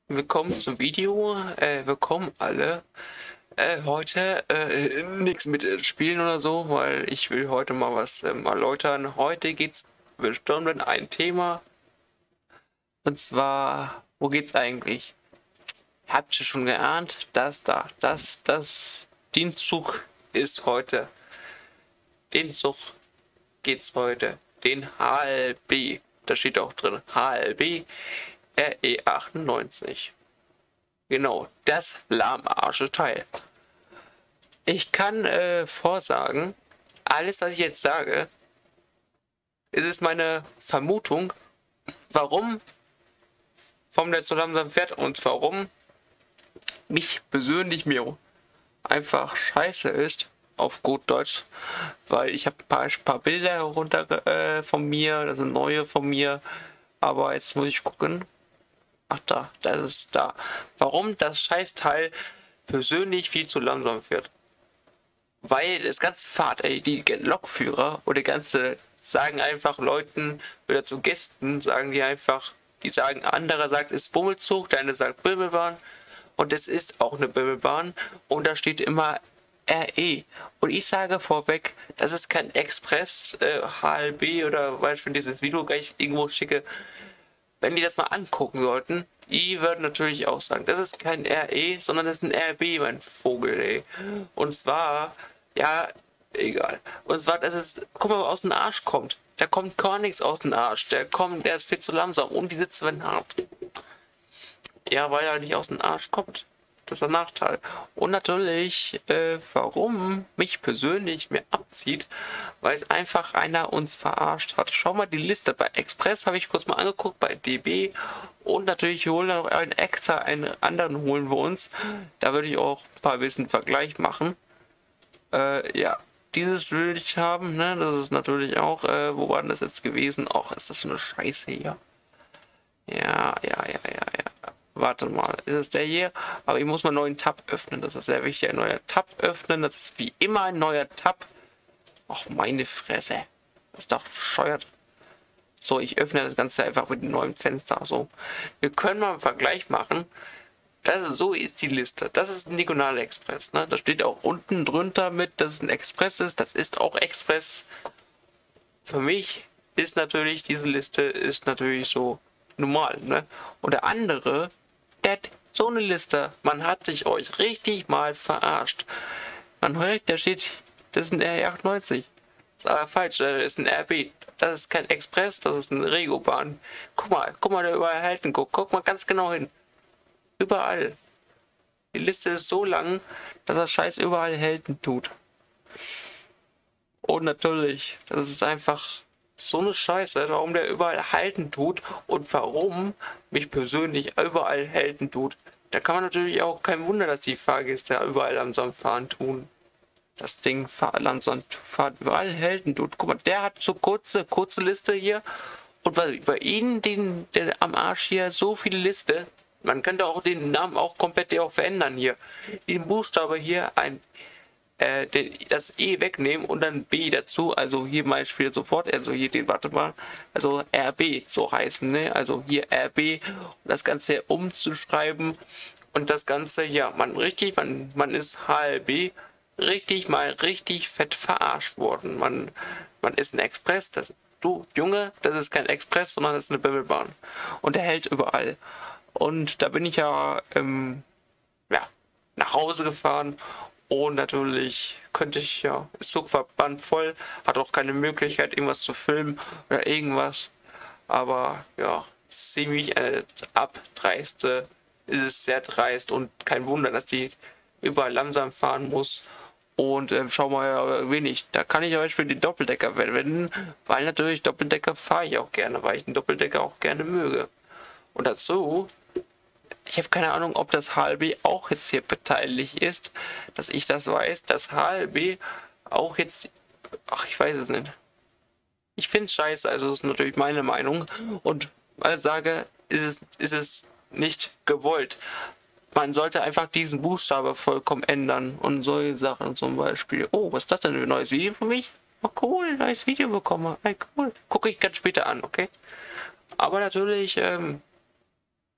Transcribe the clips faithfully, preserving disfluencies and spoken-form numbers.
Willkommen zum Video. Äh, willkommen alle. Äh, heute äh, nichts mit äh, Spielen oder so, weil ich will heute mal was ähm, erläutern. Heute geht's bestimmt um ein Thema. Und zwar, wo geht's eigentlich? Habt ihr schon geahnt, dass da, dass das Dienstzug ist heute. Den Zug geht's heute. Den H L B. Da steht auch drin. H L B R E achtundneunzig. Genau, das lahmarsche Teil. Ich kann äh, vorsagen, alles, was ich jetzt sage, ist es meine Vermutung, warum vom Netz so langsam fährt und warum mich persönlich mir einfach scheiße ist, auf gut Deutsch, weil ich habe ein paar, paar Bilder herunter äh, von mir, das sind neue von mir, aber jetzt muss ich gucken. Ach da, das ist da. Warum das Scheißteil persönlich viel zu langsam fährt. Weil das ganze Fahrt, ey, die Lokführer oder die ganze sagen einfach Leuten oder zu Gästen, sagen die einfach, die sagen, anderer sagt, ist Bummelzug, der eine sagt Bimmelbahn und es ist auch eine Bimmelbahn und da steht immer R E. Und ich sage vorweg, das ist kein Express, äh, H L B oder weil ich dieses Video gleich irgendwo schicke. Wenn die das mal angucken sollten, die würden natürlich auch sagen, das ist kein R E, sondern das ist ein R B, mein Vogel, ey. Und zwar, ja, egal. Und zwar, das ist, guck mal, wo aus dem Arsch kommt. Da kommt gar nichts aus dem Arsch. Der kommt, der ist viel zu langsam und die Sitze werden hart. Ja, weil er nicht aus dem Arsch kommt. Das ist ein Nachteil. Und natürlich, äh, warum mich persönlich mir abzieht, weil es einfach einer uns verarscht hat. Schau mal die Liste. Bei Express habe ich kurz mal angeguckt, bei D B. Und natürlich holen wir noch einen extra, einen anderen holen wir uns. Da würde ich auch ein paar bisschen Vergleich machen. Äh, ja. Dieses will ich haben, ne? Das ist natürlich auch, äh, wo war denn das jetzt gewesen? Auch ist das so eine Scheiße hier. Ja, ja, ja, ja, ja. Warte mal, ist es der hier? Aber ich muss mal einen neuen Tab öffnen. Das ist sehr wichtig. Ein neuer Tab öffnen. Das ist wie immer ein neuer Tab. Ach, meine Fresse. Das ist doch bescheuert. So, ich öffne das Ganze einfach mit dem neuen Fenster. So, wir können mal einen Vergleich machen. Das ist, so ist die Liste. Das ist ein Diagonal Express. Ne? Da steht auch unten drunter mit, dass es ein Express ist. Das ist auch Express. Für mich ist natürlich, diese Liste ist natürlich so normal. Ne? Und der andere, der hat so eine Liste. Man hat sich euch richtig mal verarscht. Man hört, da steht, das ist ein R E achtundneunzig. Das ist aber falsch, das ist ein R B. Das ist kein Express, das ist eine Regobahn. Guck mal, guck mal, da überall halten, guck, guck mal ganz genau hin. Überall. Die Liste ist so lang, dass das Scheiß überall halten tut. Und natürlich, das ist einfach so eine Scheiße, warum der überall halten tut und warum mich persönlich überall halten tut. Da kann man natürlich auch kein Wunder, dass die Fahrgäste überall langsam fahren tun. Das Ding langsam fahrt überall halten tut. Guck mal, der hat so kurze, kurze Liste hier. Und weil bei ihnen den, den am Arsch hier so viele Liste. Man könnte auch den Namen auch komplett auch verändern hier. Den Buchstabe hier ein äh, den, das E wegnehmen und dann B dazu. Also hier mal spielt sofort. Also hier den, warte mal. Also R B so heißen, ne? Also hier R B. Und das Ganze umzuschreiben. Und das Ganze, ja, man richtig, man, man ist H L B. Richtig mal richtig fett verarscht worden. Man, man ist ein Express, das, du Junge, das ist kein Express, sondern das ist eine Bimmelbahn. Und der hält überall. Und da bin ich ja, ähm, ja nach Hause gefahren und natürlich könnte ich ja, ist Zugverband voll, hat auch keine Möglichkeit irgendwas zu filmen oder irgendwas. Aber ja, ziemlich äh, abdreiste, ist es sehr dreist und kein Wunder, dass die überall langsam fahren muss. Und ähm, schau mal, wenig. Da kann ich zum Beispiel den Doppeldecker verwenden, weil natürlich Doppeldecker fahre ich auch gerne, weil ich den Doppeldecker auch gerne möge. Und dazu, ich habe keine Ahnung, ob das H L B auch jetzt hier beteiligt ist, dass ich das weiß, dass H L B auch jetzt, ach, ich weiß es nicht. Ich finde es scheiße, also das ist natürlich meine Meinung. Und weil ich sage, ist es, ist es nicht gewollt. Man sollte einfach diesen Buchstabe vollkommen ändern und solche Sachen zum Beispiel. Oh, was ist das denn für ein neues Video für mich? Oh cool, neues Video bekommen. Hey, cool. Gucke ich ganz später an, okay? Aber natürlich, ähm,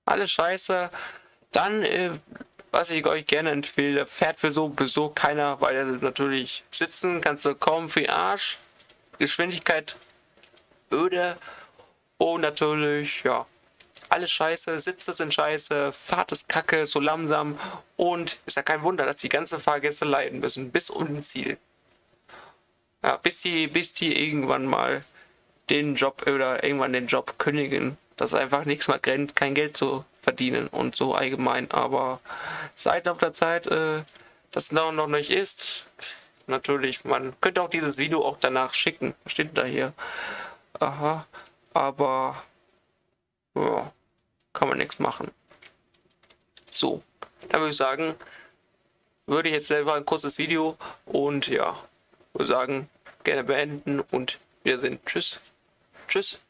alles scheiße. Dann, äh, was ich euch gerne empfehle, fährt für so sowieso keiner, weil er natürlich sitzen kannst du kaum für den Arsch. Geschwindigkeit öde und natürlich, ja, alles scheiße, Sitze sind scheiße, Fahrt ist kacke, so langsam und ist ja kein Wunder, dass die ganzen Fahrgäste leiden müssen, bis um Ziel. Ja, bis die, bis die irgendwann mal den Job oder irgendwann den Job kündigen, dass einfach nichts mehr rennt, kein Geld zu verdienen und so allgemein, aber seit auf der Zeit, äh, das noch, noch nicht ist, natürlich, man könnte auch dieses Video auch danach schicken, steht da hier, aha, aber ja, kann man nichts machen. So, dann würde ich sagen, würde ich jetzt selber ein kurzes Video und ja, würde sagen, gerne beenden und wir sind tschüss, tschüss.